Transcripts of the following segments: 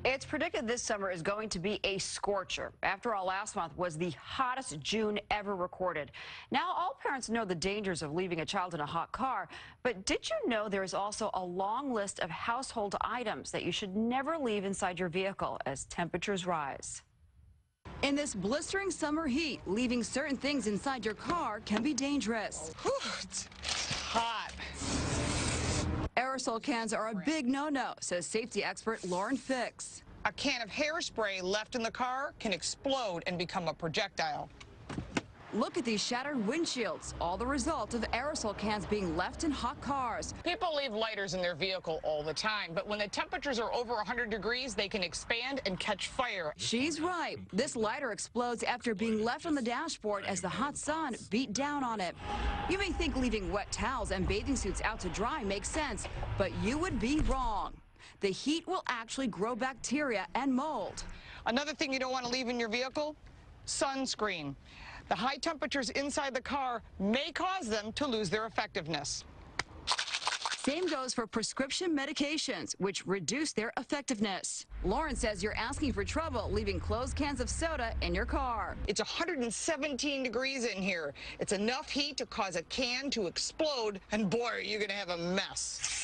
It's predicted this summer is going to be a scorcher. After all, last month was the hottest June ever recorded. Now, all parents know the dangers of leaving a child in a hot car, but did you know there is also a long list of household items that you should never leave inside your vehicle as temperatures rise? In this blistering summer heat, leaving certain things inside your car can be dangerous. Whew, it's hot. Aerosol cans are a big no-no, says safety expert Lauren Fix. A can of hairspray left in the car can explode and become a projectile. Look at these shattered windshields, all the result of aerosol cans being left in hot cars. People leave lighters in their vehicle all the time, but when the temperatures are over 100 degrees, they can expand and catch fire. She's right. This lighter explodes after being left on the dashboard as the hot sun beat down on it. You may think leaving wet towels and bathing suits out to dry makes sense, but you would be wrong. The heat will actually grow bacteria and mold. Another thing you don't want to leave in your vehicle, sunscreen. The high temperatures inside the car may cause them to lose their effectiveness. Same goes for prescription medications, which reduce their effectiveness. Lauren says you're asking for trouble leaving closed cans of soda in your car. It's 117 degrees in here. It's enough heat to cause a can to explode, and boy, are you going to have a mess.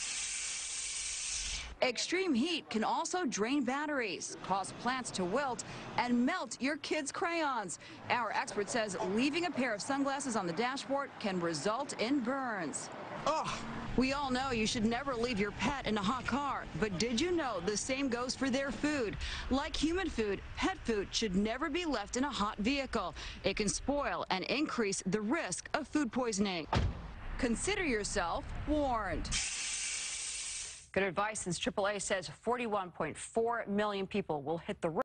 Extreme heat can also drain batteries, cause plants to wilt, and melt your kids' crayons. Our expert says leaving a pair of sunglasses on the dashboard can result in burns. Oh. We all know you should never leave your pet in a hot car, but did you know the same goes for their food? Like human food, pet food should never be left in a hot vehicle. It can spoil and increase the risk of food poisoning. Consider yourself warned. Good advice, since AAA says 41.4 million people will hit the road.